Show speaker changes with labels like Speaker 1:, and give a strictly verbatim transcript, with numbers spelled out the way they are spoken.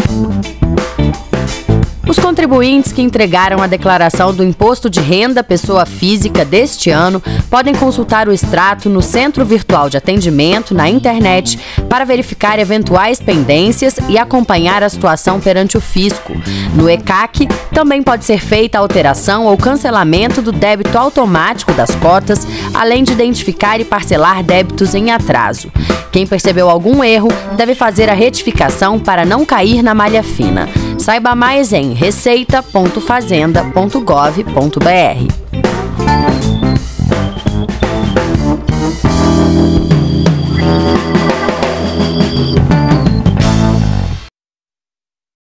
Speaker 1: Os contribuintes que entregaram a declaração do Imposto de Renda Pessoa Física deste ano podem consultar o extrato no Centro Virtual de Atendimento na internet para verificar eventuais pendências e acompanhar a situação perante o fisco. No E C A C, também pode ser feita a alteração ou cancelamento do débito automático das cotas, além de identificar e parcelar débitos em atraso. Quem percebeu algum erro deve fazer a retificação para não cair na malha fina. Saiba mais em receita ponto fazenda ponto gov ponto br.